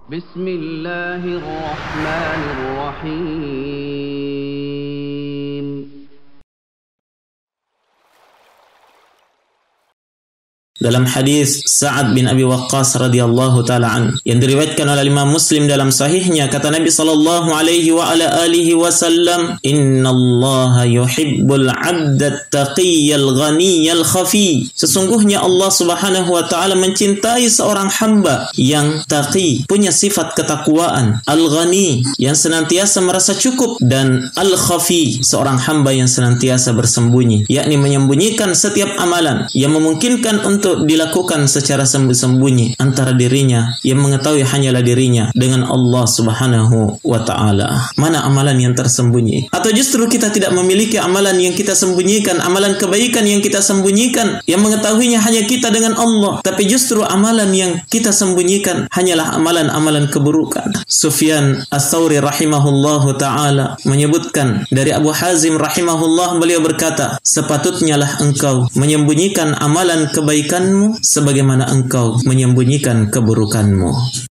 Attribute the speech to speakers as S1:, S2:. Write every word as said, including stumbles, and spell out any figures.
S1: Bismillahirrahmanirrahim.
S2: Dalam hadis Sa'ad bin Abi Waqqas radhiyallahu taala an yang diriwayatkan oleh Imam Muslim dalam sahihnya, kata Nabi sallallahu alaihi wa ala alihi wasallam, "Innallaha yuhibbul 'abda at-taqiyyal ghaniyyal khafi." Sesungguhnya Allah Subhanahu wa taala mencintai seorang hamba yang taqi, punya sifat ketakwaan, al-ghani yang senantiasa merasa cukup, dan al-khafi seorang hamba yang senantiasa bersembunyi, yakni menyembunyikan setiap amalan yang memungkinkan untuk dilakukan secara sembunyi antara dirinya yang mengetahui hanyalah dirinya dengan Allah Subhanahu wa taala. Mana amalan yang tersembunyi? Atau justru kita tidak memiliki amalan yang kita sembunyikan, amalan kebaikan yang kita sembunyikan yang mengetahuinya hanya kita dengan Allah, tapi justru amalan yang kita sembunyikan hanyalah amalan-amalan keburukan. Sufyan Ats-Tsauri rahimahullahu taala menyebutkan dari Abu Hazim rahimahullah, beliau berkata, sepatutnya lah engkau menyembunyikan amalan kebaikan sebagaimana engkau menyembunyikan keburukanmu.